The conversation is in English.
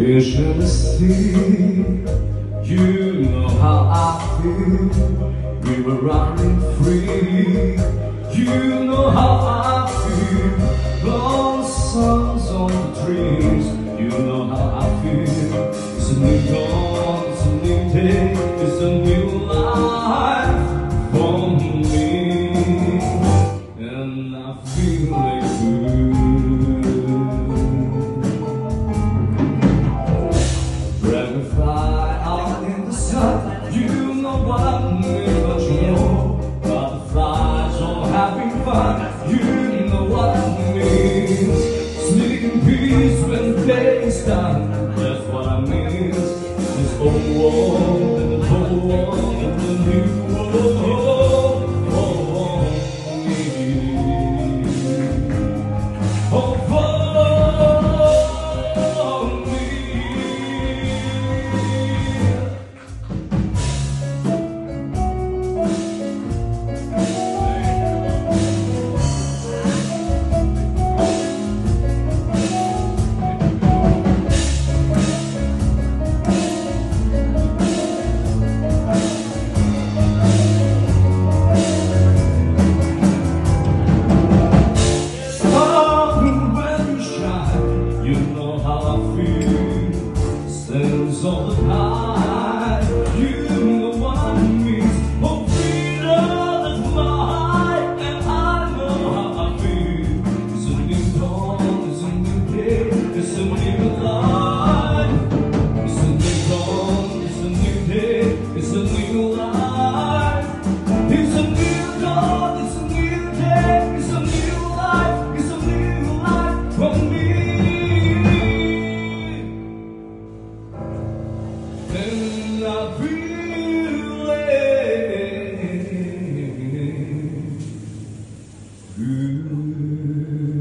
You should see, you know how I feel. We were running free. You know how I feel. Long suns on the trees. You know how I feel. It's a new dawn, it's a new day, it's a new life for me, and I feel it good. Dragonfly out in the sun, you know what I mean, but you know butterflies all having fun. You know what I mean. Sleep in peace when day is done. That's what I mean. This old world and the whole world and the new world. All the time, you know what I mean. Oh, freedom is mine, and I know how I feel. It's a new dawn, it's a new day, it's a new life. It's a new dawn, it's a new day, it's a new life. It's a new dawn, it's a new day, it's a new life. It's a new life for me. And I feel it good.